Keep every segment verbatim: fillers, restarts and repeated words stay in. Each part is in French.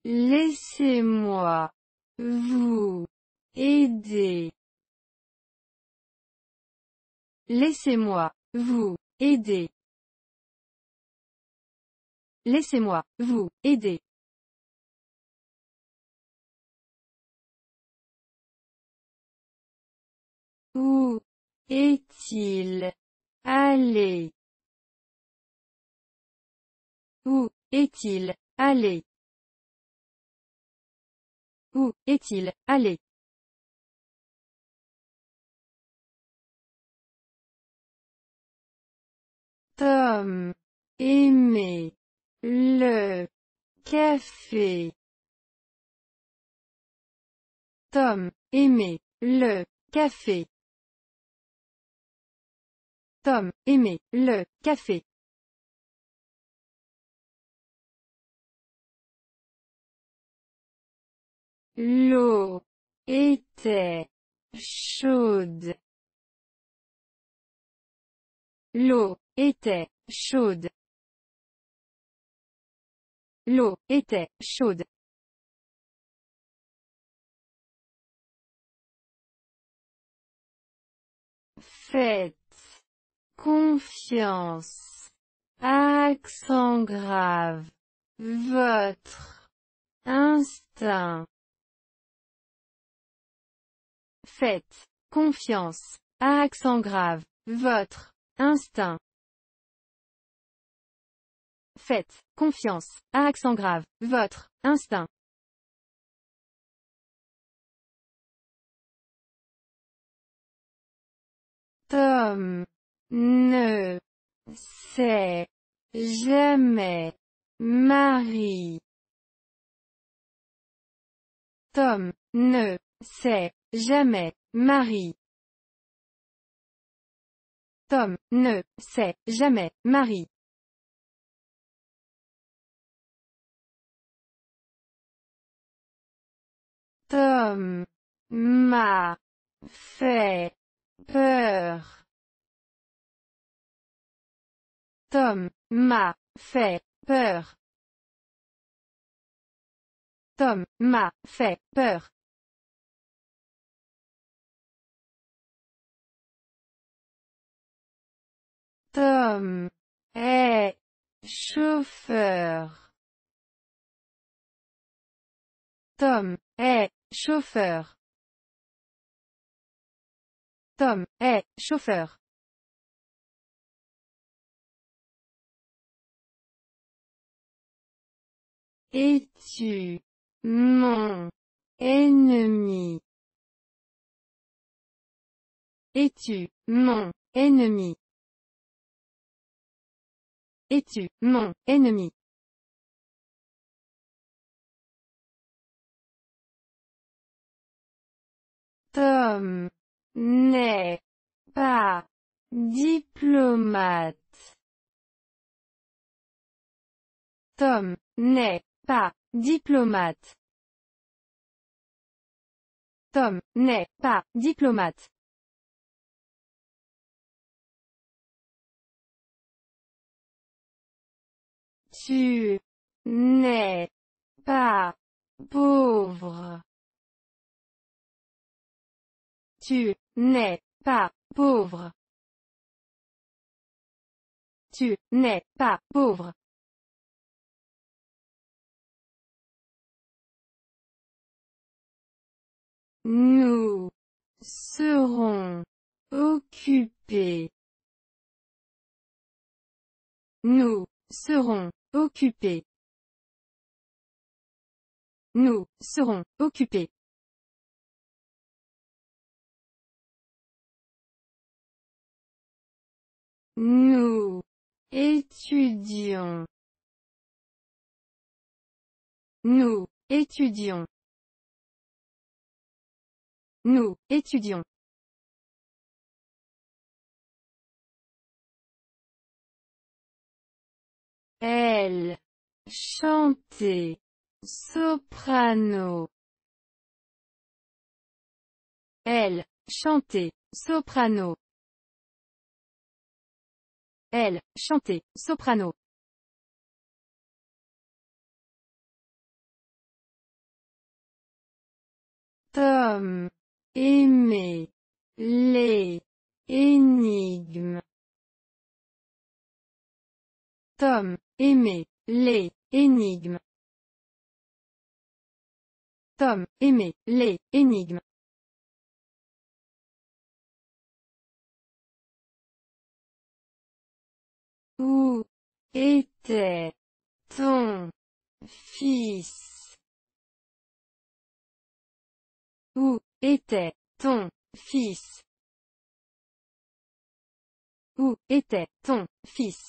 Laissez-moi vous aider. Laissez-moi vous aider. Laissez-moi vous aider. Où est-il allé? Où est-il allé? Où est-il allé? Tom aimait le café. Tom aimait le café. Tom aimait le café. L'eau était chaude. L'eau était chaude. L'eau était chaude. Faites confiance. Accent grave. Votre instinct. Faites confiance. Accent grave. Votre instinct. Faites confiance. Accent grave. Votre instinct. Tom ne sait jamais Marie. Tom ne sait jamais Marie. Tom ne sait jamais Marie. Tom m'a fait peur. Tom m'a fait peur. Tom m'a fait peur. Tom est chauffeur. Tom est chauffeur. Tom est chauffeur. Es-tu mon ennemi? Es-tu mon ennemi? Es-tu mon ennemi? Tom n'est pas diplomate. Tom n'est pas diplomate. Tom n'est pas diplomate. Tu n'es pas pauvre. Tu n'es pas pauvre. Tu n'es pas pauvre. Nous serons occupés. Nous serons occupés. Nous serons occupés. Nous étudions. Nous étudions. Nous étudions. Elle chantait soprano. Elle chantait soprano. Elle chantait soprano. Tom aimait les énigmes. Tom aimait les énigmes. Tom aimait les énigmes. Où était ton fils? Où était ton fils? Où était ton fils?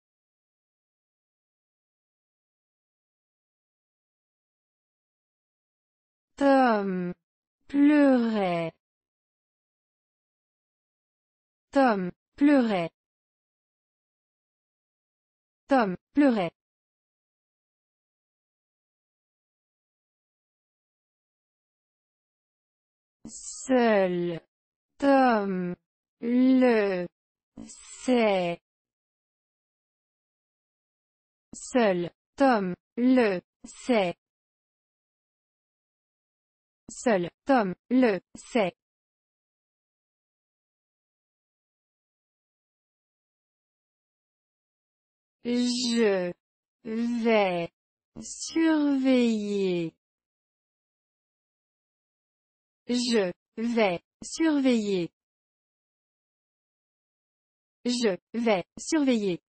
Tom pleurait. Tom pleurait. Tom pleurait. Seul Tom le sait. Seul Tom le sait. Seul Tom le sait. Je vais surveiller. Je vais surveiller. Je vais surveiller.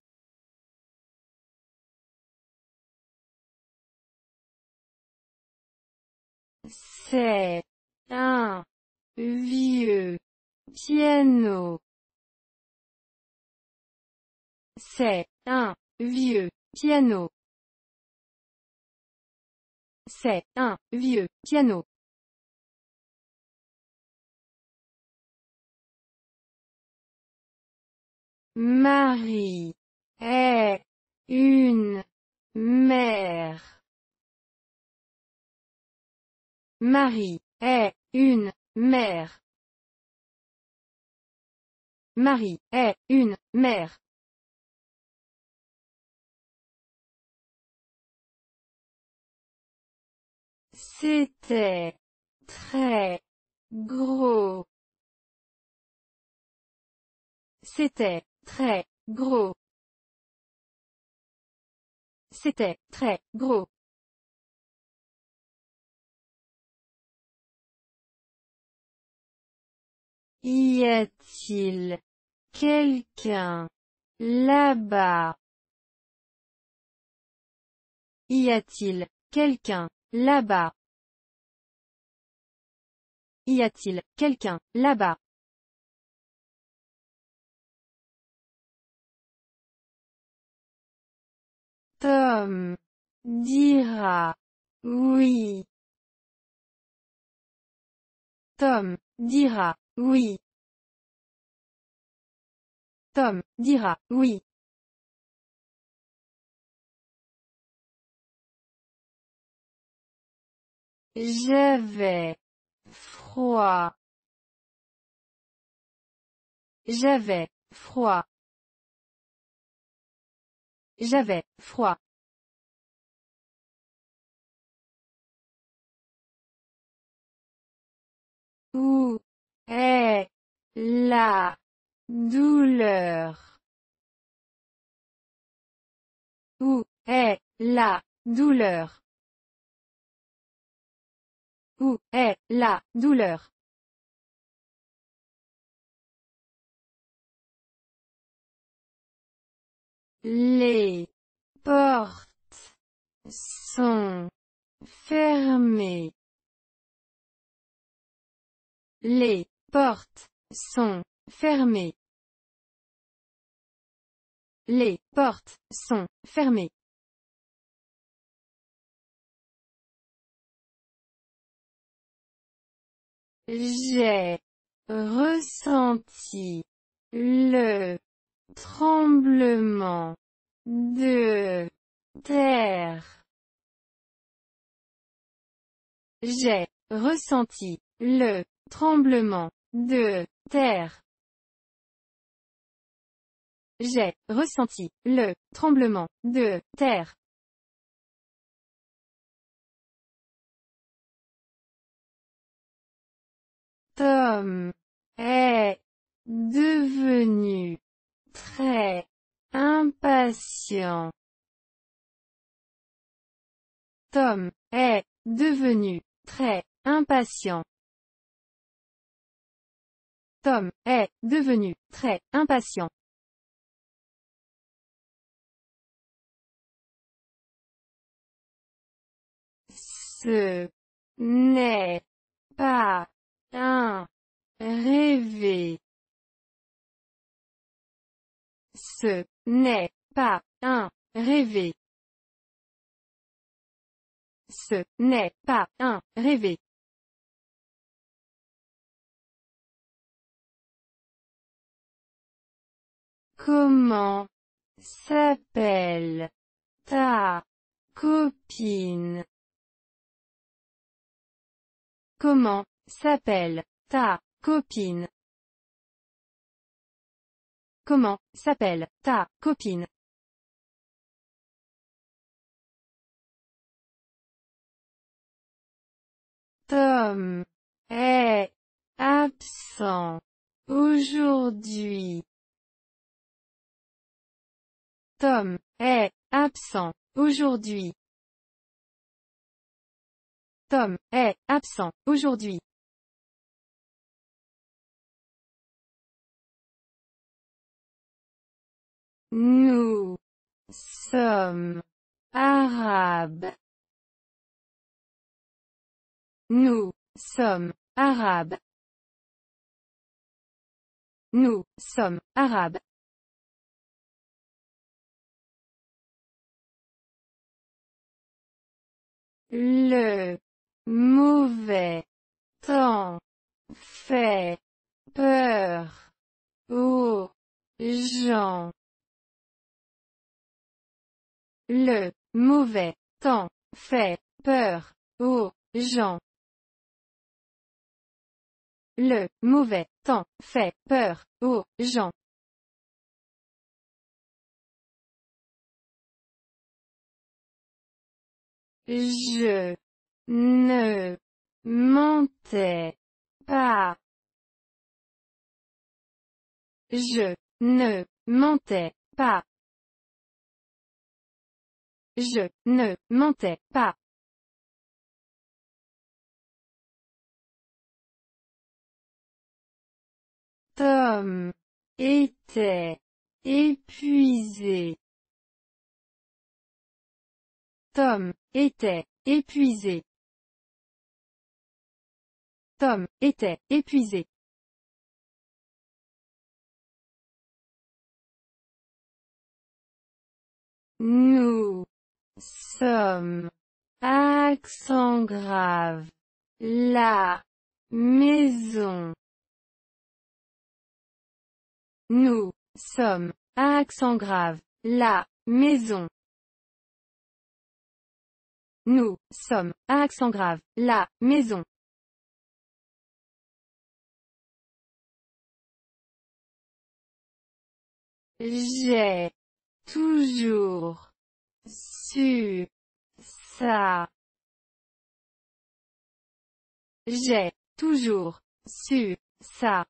C'est un vieux piano. C'est un vieux piano. C'est un vieux piano. Marie est une mère. Marie est une mère. Marie est une mère. C'était très gros. C'était très gros. C'était très gros. Y a-t-il quelqu'un là-bas? Y a-t-il quelqu'un là-bas? Y a-t-il quelqu'un là-bas? Tom dira oui. Tom dira oui. Tom dira oui. J'avais froid. J'avais froid. J'avais froid. Où est la douleur? Où est la douleur? Où est la douleur? Les portes sont fermées. Les portes sont fermées. Les portes sont fermées. J'ai ressenti le tremblement de terre. J'ai ressenti le tremblement de terre. J'ai ressenti le tremblement de terre. Tom est devenu très impatient. Tom est devenu très impatient. Tom est devenu très impatient. Ce n'est pas un rêvé. Ce n'est pas un rêvé. Ce n'est pas un rêvé. Comment s'appelle ta copine? Comment s'appelle ta copine? Comment s'appelle ta copine? Tom est absent aujourd'hui. Tom est absent aujourd'hui. Tom est absent aujourd'hui. Nous sommes arabes. Nous sommes arabes. Nous sommes arabes. Le mauvais temps fait peur aux gens. Le mauvais temps fait peur aux gens. Le mauvais temps fait peur aux gens. Je ne mentais pas. Je ne mentais pas. Je ne mentais pas. Tom était épuisé. Tom était épuisé. Tom était épuisé. Nous sommes à accent grave. La maison. Nous sommes à accent grave. La maison. Nous sommes à accent grave. La maison. J'ai toujours su ça. J'ai toujours su ça.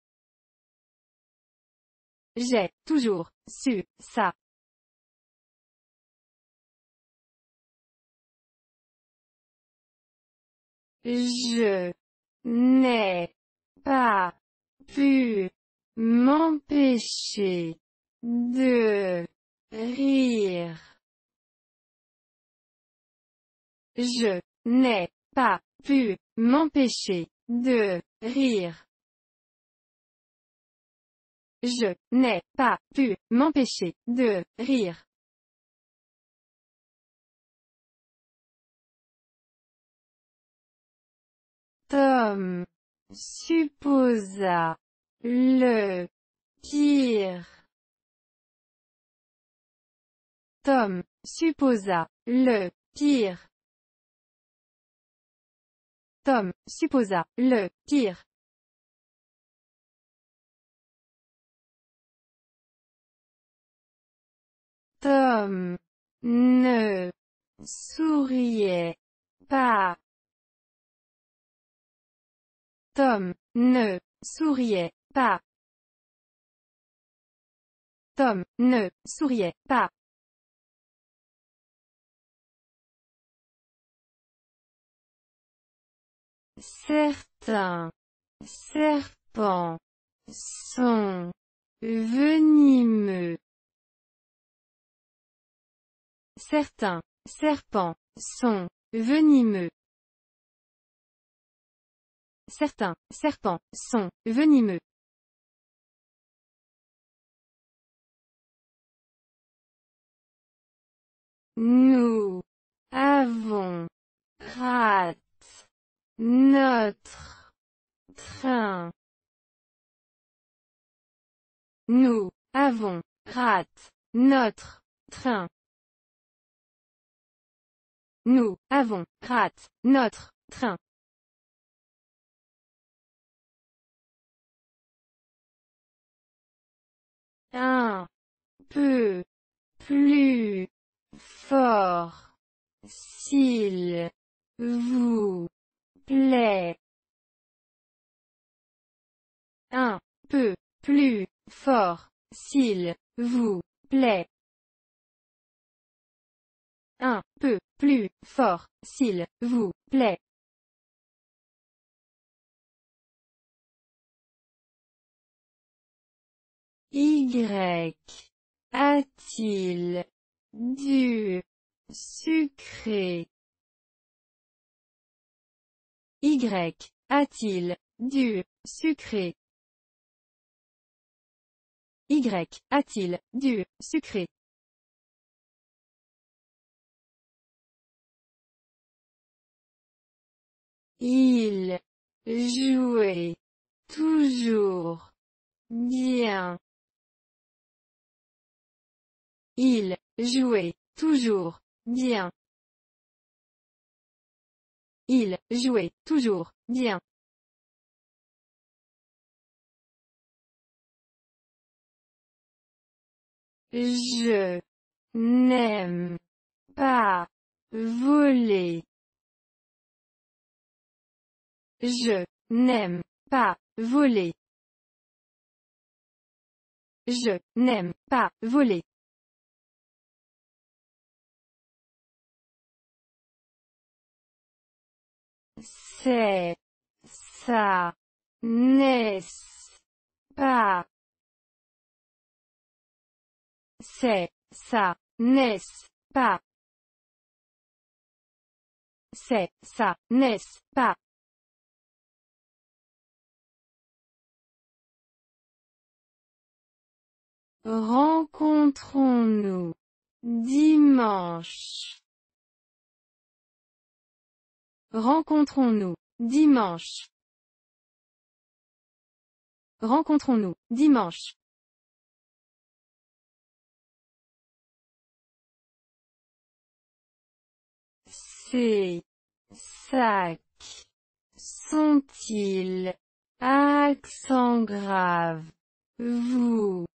J'ai toujours su ça. Je n'ai pas pu m'empêcher de rire. Je n'ai pas pu m'empêcher de rire. Je n'ai pas pu m'empêcher de rire. Tom supposa le pire. Tom supposa le pire. Tom supposa le pire. Tom ne souriait pas. Tom ne souriait pas. Tom ne souriait pas. Certains serpents sont venimeux. Certains serpents sont venimeux. Certains serpents sont venimeux. Nous avons raté notre train. Nous avons raté notre train. Nous avons raté notre train. Un peu plus fort, s'il vous plaît. Un peu plus fort, s'il vous plaît. Un peu plus fort, s'il vous plaît. Y a-t-il du sucré? Y a-t-il du sucré? Y a-t-il du sucré? Il jouait toujours bien. Il jouait toujours bien. Il jouait toujours bien. Je n'aime pas voler. Je n'aime pas voler. Je n'aime pas voler. C'est ça, n'est-ce pas? C'est ça, n'est-ce pas? C'est ça, n'est-ce pas? Rencontrons-nous dimanche. Rencontrons-nous dimanche. Rencontrons-nous dimanche. Ces sacs sont-ils à accent grave? Vous.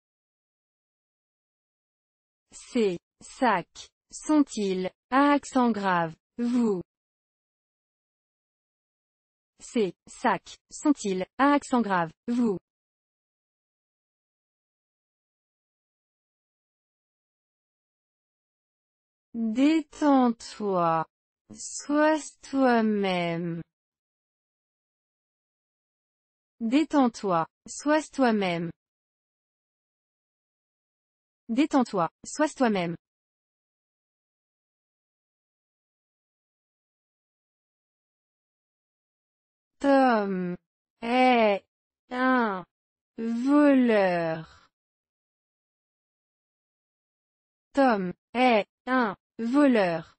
Ces sacs sont-ils à accent grave? Vous. Ces sacs sont-ils à accent grave? Vous. Détends-toi. Sois toi-même. Détends-toi. Sois toi-même. Détends-toi. Sois toi-même. Tom est un voleur. Tom est un voleur.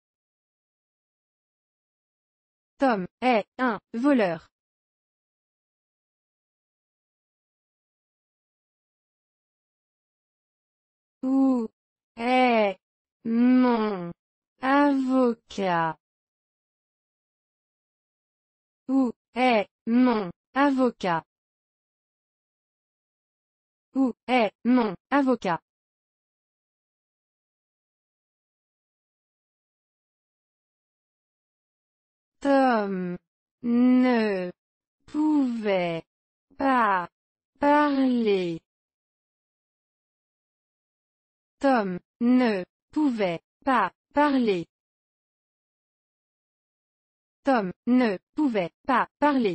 Tom est un voleur. Où est mon avocat? Où est mon avocat? Où est mon avocat? Tom ne pouvait pas parler. Tom ne pouvait pas parler. Tom ne pouvait pas parler.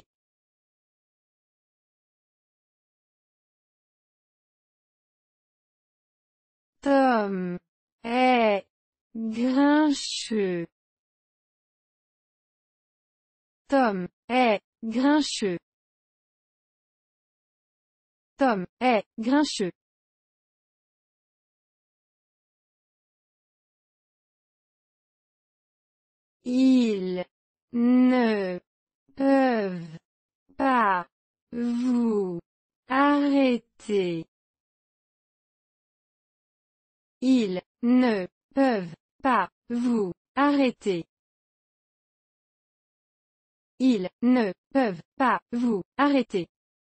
Tom est grincheux. Tom est grincheux. Tom est grincheux. Ils ne peuvent pas vous arrêter. Ils ne peuvent pas vous arrêter. Ils ne peuvent pas vous arrêter.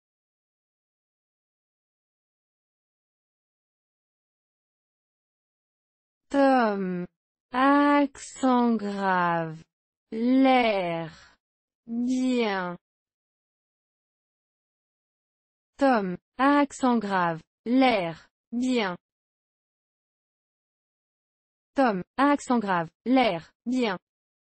Tom, accent grave, l'air, bien. Tom, accent grave, l'air, bien. Tom, accent grave, l'air, bien.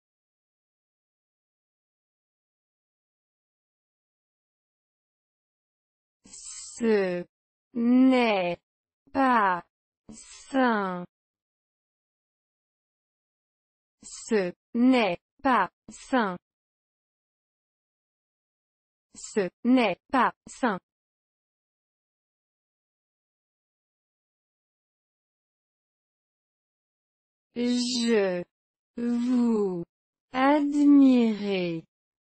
Ce n'est pas sain. Ce n'est pas sain. Ce n'est pas sain. Je vous admirez.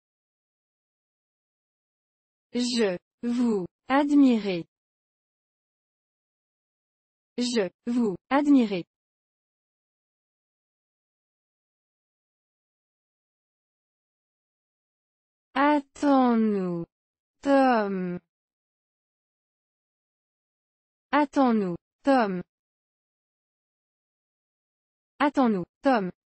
Je vous admirez. Je vous admirez. Attends-nous, Tom. Attends-nous, Tom. Attends-nous, Tom.